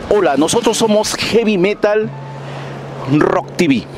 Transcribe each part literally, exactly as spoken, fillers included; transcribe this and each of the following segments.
Hola, nosotros somos Heavy Metal Rock T V.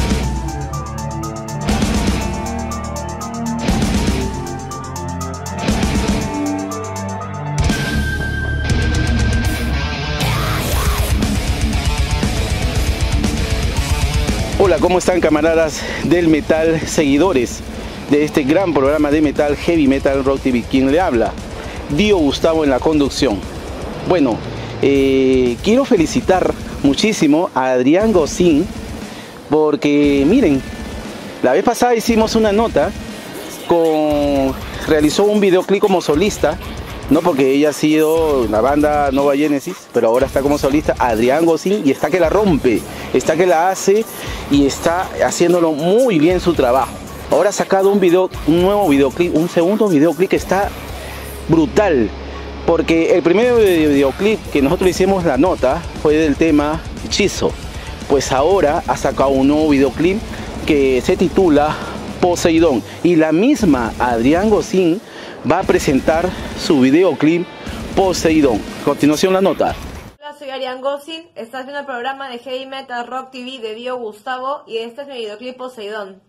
Hola, ¿cómo están, camaradas del metal, seguidores de este gran programa de metal Heavy Metal Rock T V? ¿Quién le habla? Dio Gustavo en la conducción. Bueno, eh, quiero felicitar muchísimo a Adrián Gosín, porque miren, la vez pasada hicimos una nota con... realizó un videoclip como solista, no porque ella ha sido la banda Nova Genesis, pero ahora está como solista Adrián Gosín, y está que la rompe, está que la hace y está haciéndolo muy bien su trabajo. Ahora ha sacado un video, un nuevo videoclip, un segundo videoclip que está brutal, porque el primer videoclip que nosotros hicimos la nota fue del tema Hechizo. Pues ahora ha sacado un nuevo videoclip que se titula Poseidón, y la misma Adrián Gosín va a presentar su videoclip Poseidón. A continuación la nota. Hola, soy Adrián Gosín, estás viendo el programa de Heavy Metal Rock T V de Dio Gustavo y este es mi videoclip Poseidón.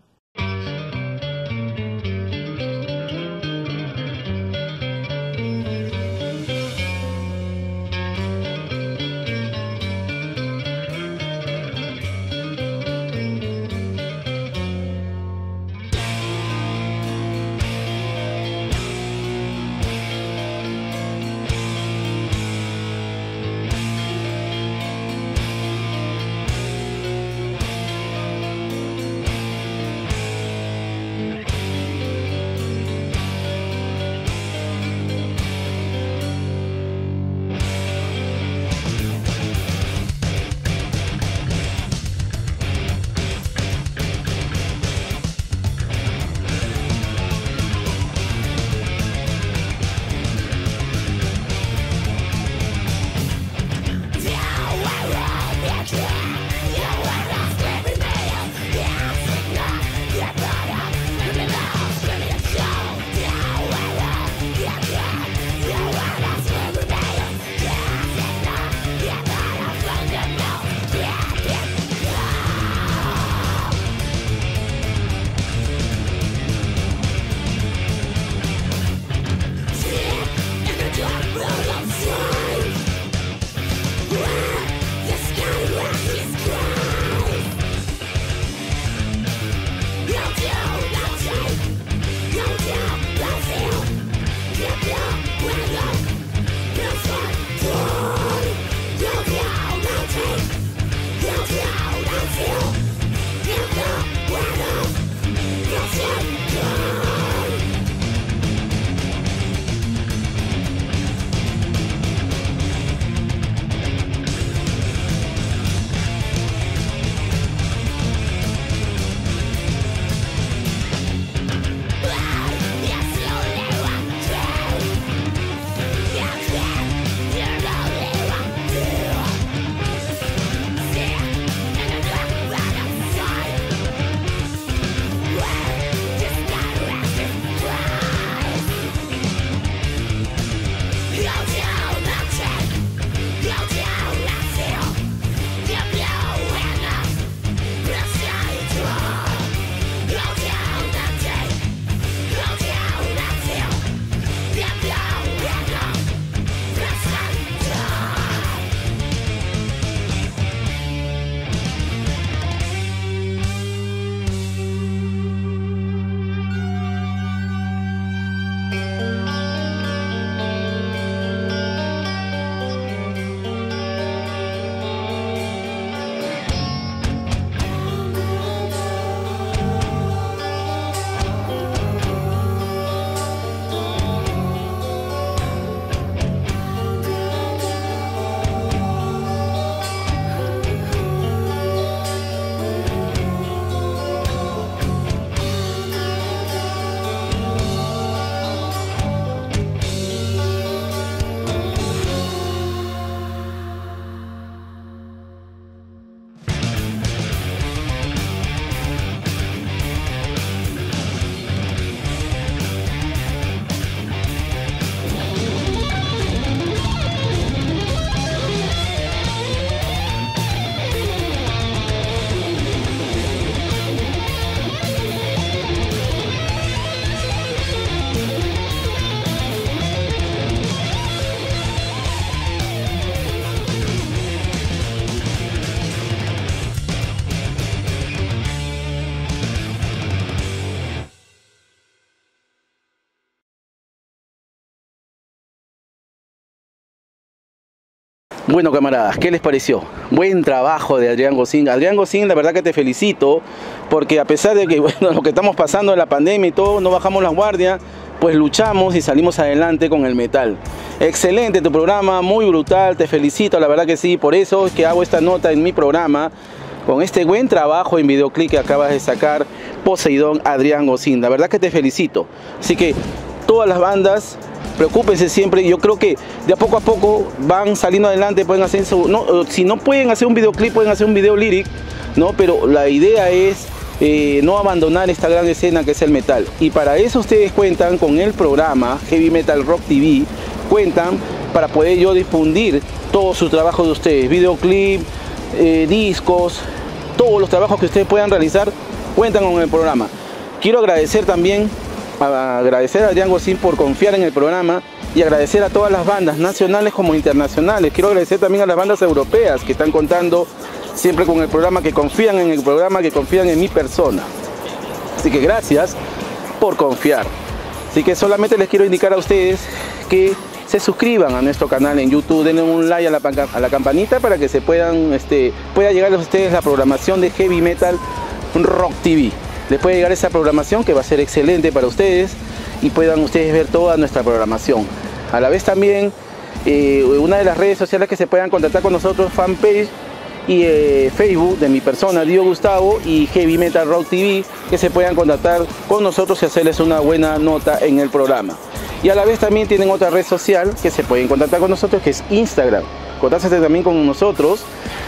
Bueno, camaradas, ¿qué les pareció? Buen trabajo de Adrián Gosín. Adrián Gosín, la verdad que te felicito, porque a pesar de que, bueno, lo que estamos pasando en la pandemia y todo, no bajamos la guardia, pues luchamos y salimos adelante con el metal. Excelente tu programa, muy brutal, te felicito, la verdad que sí, por eso es que hago esta nota en mi programa, con este buen trabajo en videoclip que acabas de sacar, Poseidón, Adrián Gosín. La verdad que te felicito. Así que todas las bandas, preocúpense siempre. Yo creo que de a poco a poco van saliendo adelante, pueden hacer su, no, si no pueden hacer un videoclip, pueden hacer un video lyric, ¿no? Pero la idea es eh, no abandonar esta gran escena que es el metal. Y para eso ustedes cuentan con el programa Heavy Metal Rock T V, cuentan para poder yo difundir todo su trabajo de ustedes, videoclip, eh, discos, todos los trabajos que ustedes puedan realizar, cuentan con el programa. Quiero agradecer también agradecer a Adrián Gosín por confiar en el programa y agradecer a todas las bandas nacionales como internacionales. Quiero agradecer también a las bandas europeas que están contando siempre con el programa, que confían en el programa, que confían en mi persona. Así que gracias por confiar. Así que solamente les quiero indicar a ustedes que se suscriban a nuestro canal en YouTube, denle un like a la, a la campanita para que se puedan, este, pueda llegar a ustedes la programación de Heavy Metal Rock T V. Les puede llegar esa programación que va a ser excelente para ustedes y puedan ustedes ver toda nuestra programación. A la vez también, eh, una de las redes sociales que se puedan contactar con nosotros, fanpage y eh, Facebook de mi persona, Dio Gustavo, y Heavy Metal Rock T V, que se puedan contactar con nosotros y hacerles una buena nota en el programa. Y a la vez también tienen otra red social que se pueden contactar con nosotros, que es Instagram. Contáctense también con nosotros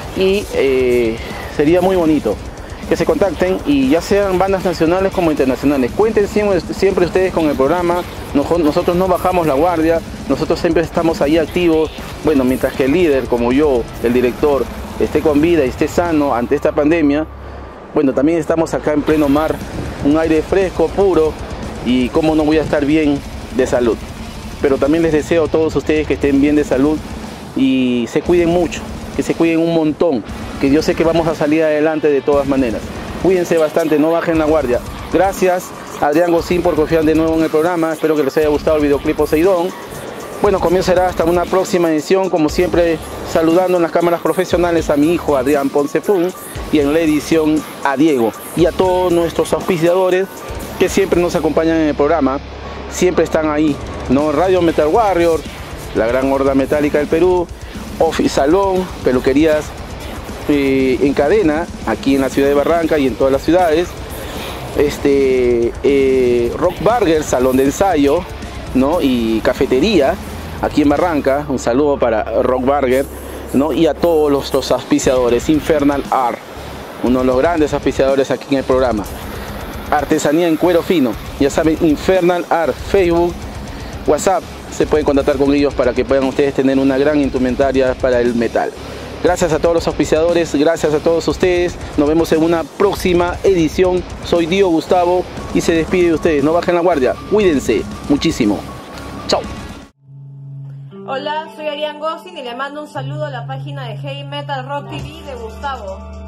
y eh, sería muy bonito que se contacten, y ya sean bandas nacionales como internacionales. Cuenten siempre, siempre ustedes con el programa. Nosotros no bajamos la guardia, nosotros siempre estamos ahí activos. Bueno, mientras que el líder, como yo, el director, esté con vida y esté sano ante esta pandemia, bueno, también estamos acá en pleno mar, un aire fresco, puro, y cómo no voy a estar bien de salud. Pero también les deseo a todos ustedes que estén bien de salud y se cuiden mucho, que se cuiden un montón, que yo sé que vamos a salir adelante de todas maneras. Cuídense bastante, no bajen la guardia. Gracias Adrián Gosín por confiar de nuevo en el programa. Espero que les haya gustado el videoclip Poseidón. Bueno, comenzará hasta una próxima edición, como siempre saludando en las cámaras profesionales a mi hijo Adrián Ponce Fun, y en la edición a Diego y a todos nuestros auspiciadores que siempre nos acompañan en el programa, siempre están ahí, ¿no? Radio Metal Warrior, la gran horda metálica del Perú, Office Salón, peluquerías eh, en cadena aquí en la ciudad de Barranca y en todas las ciudades, este eh, Rock Burger, salón de ensayo, ¿no? Y cafetería aquí en Barranca. Un saludo para Rock Burger, ¿no? Y a todos los, los auspiciadores. Infernal Art, uno de los grandes auspiciadores aquí en el programa. Artesanía en cuero fino, ya saben, Infernal Art, Facebook, WhatsApp, se pueden contactar con ellos para que puedan ustedes tener una gran indumentaria para el metal. Gracias a todos los auspiciadores, gracias a todos ustedes. Nos vemos en una próxima edición. Soy Dio Gustavo y se despide de ustedes. No bajen la guardia, cuídense muchísimo. Chao. Hola, soy Adrián Gosín y le mando un saludo a la página de Heavy Metal Rock T V de Gustavo.